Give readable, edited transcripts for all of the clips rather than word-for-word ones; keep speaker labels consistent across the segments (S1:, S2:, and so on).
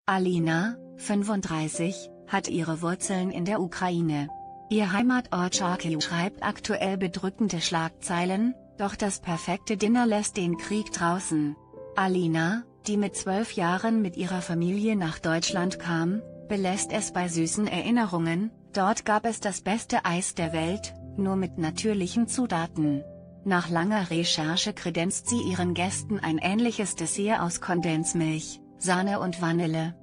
S1: Alina, 35, hat ihre Wurzeln in der Ukraine. Ihr Heimatort Charkiw schreibt aktuell bedrückende Schlagzeilen, doch das perfekte Dinner lässt den Krieg draußen. Alina, die mit 12 Jahren mit ihrer Familie nach Deutschland kam, belässt es bei süßen Erinnerungen. Dort gab es das beste Eis der Welt, nur mit natürlichen Zutaten. Nach langer Recherche kredenzt sie ihren Gästen ein ähnliches Dessert aus Kondensmilch, Sahne und Vanille.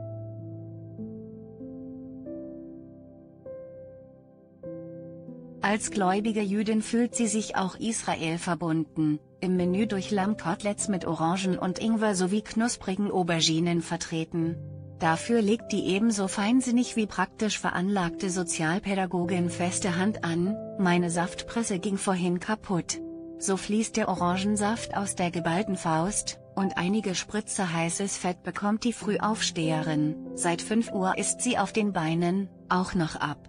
S1: Als gläubige Jüdin fühlt sie sich auch Israel verbunden, im Menü durch Lammkoteletts mit Orangen und Ingwer sowie knusprigen Auberginen vertreten. Dafür legt die ebenso feinsinnig wie praktisch veranlagte Sozialpädagogin feste Hand an: Meine Saftpresse ging vorhin kaputt. So fließt der Orangensaft aus der geballten Faust, und einige Spritzer heißes Fett bekommt die Frühaufsteherin. Seit 5 Uhr ist sie auf den Beinen, auch noch ab.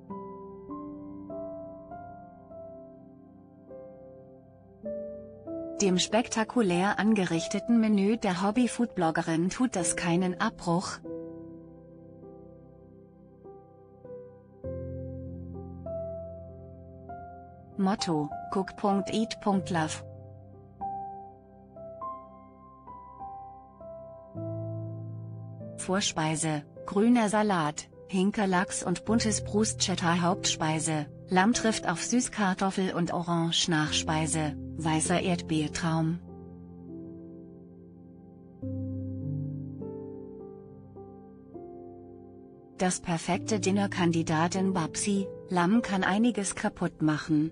S1: Dem spektakulär angerichteten Menü der Hobby-Food-Bloggerin tut das keinen Abbruch. Motto: Cook.eat.love. Vorspeise: grüner Salat, Hinkerlachs und buntes Bruschetta. Hauptspeise: Lamm trifft auf Süßkartoffel und Orange. Nachspeise: weißer Erdbeertraum. Das perfekte Dinner. Kandidatin Babsi: Lamm kann einiges kaputt machen.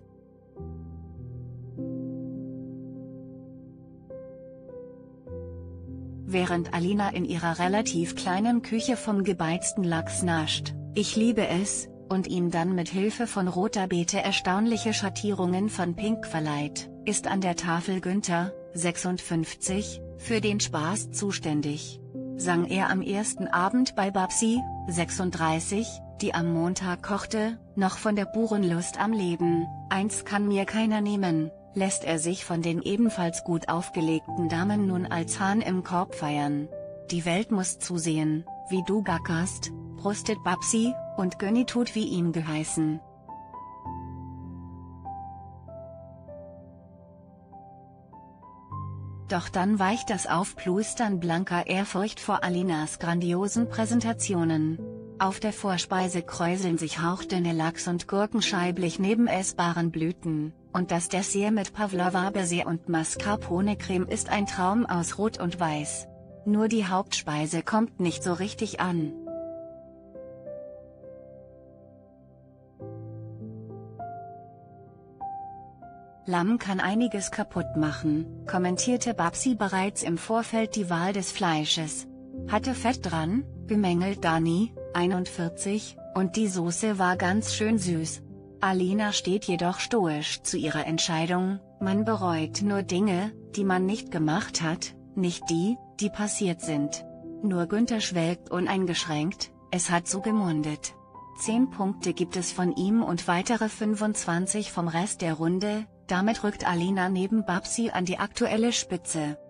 S1: Während Alina in ihrer relativ kleinen Küche vom gebeizten Lachs nascht, ich liebe es, und ihm dann mit Hilfe von roter Beete erstaunliche Schattierungen von Pink verleiht, ist an der Tafel Günther, 56, für den Spaß zuständig. Sang er am ersten Abend bei Babsi, 36, die am Montag kochte, noch von der puren Lust am Leben. Eins kann mir keiner nehmen, lässt er sich von den ebenfalls gut aufgelegten Damen nun als Hahn im Korb feiern. Die Welt muss zusehen, wie du gackerst, brustet Babsi, und Gönni tut wie ihm geheißen. Doch dann weicht das Aufplustern blanker Ehrfurcht vor Alinas grandiosen Präsentationen. Auf der Vorspeise kräuseln sich hauchdünne Lachs- und Gurkenscheiblich neben essbaren Blüten, und das Dessert mit Pavlova-Beere und Mascarpone-Creme ist ein Traum aus Rot und Weiß. Nur die Hauptspeise kommt nicht so richtig an. Lamm kann einiges kaputt machen, kommentierte Babsi bereits im Vorfeld die Wahl des Fleisches. Hatte Fett dran, bemängelt Dani, 41, und die Soße war ganz schön süß. Alina steht jedoch stoisch zu ihrer Entscheidung: Man bereut nur Dinge, die man nicht gemacht hat, nicht die, die passiert sind. Nur Günther schwelgt uneingeschränkt: Es hat so gemundet. 10 Punkte gibt es von ihm und weitere 25 vom Rest der Runde. Damit rückt Alina neben Babsi an die aktuelle Spitze.